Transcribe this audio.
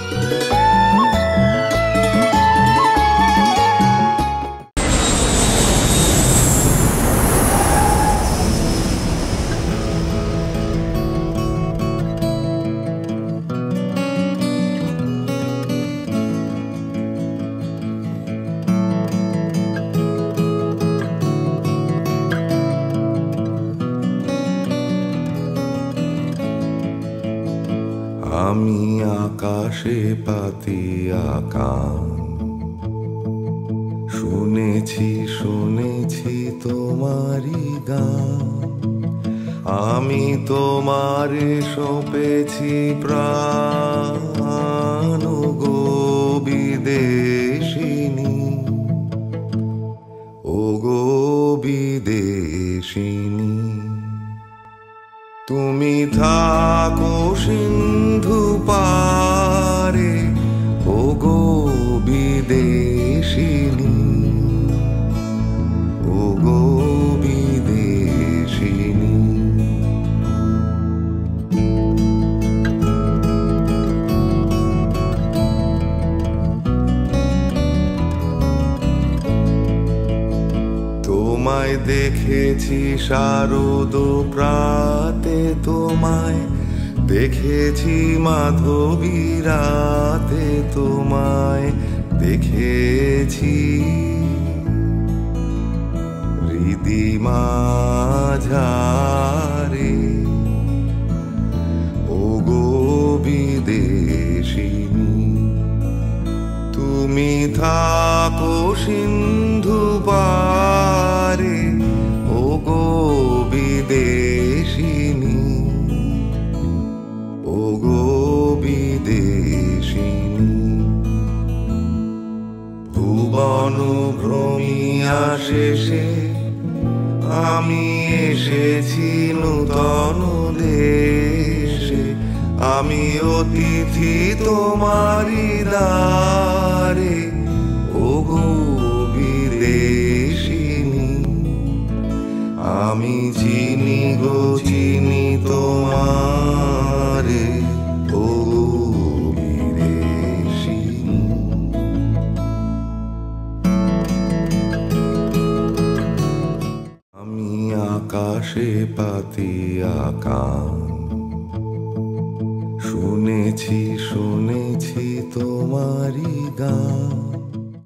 আমি আকাশে পাতিয়া কান, শুনেছি শুনেছি তোমারি গান। আমি তোমারে সঁপেছি প্রাণ গো বিদেশিনী, ও গো বিদেশিনী। তুমি থাকো সিন্ধু পারে, ও গো বিদেশিনী, ও গো বিদেশিনী। তোমায় দেখেছি শারদ প্রাতে, তোমায় দেখেছি মাধবী রাতে, তোমায় দেখেছি হৃদি মাঝারে, ও গো বিদেশিনী। তুমি থাকো সিন্ধু পারে, ও গো বিদেশিনী, ও গো বিদেশিনী। ভুবন ভ্রমিয়া শেষে আমি এসেছি নূতন দেশে, আমি অতিথি তোমারি দ্বারে, ও গো বিদেশিনী। আমি চিনি গো চিনি তোমারে, ও গো বিদেশিনী। আমি আকাশে পাতিয়া কান, শুনেছি শুনেছি তোমারি গান।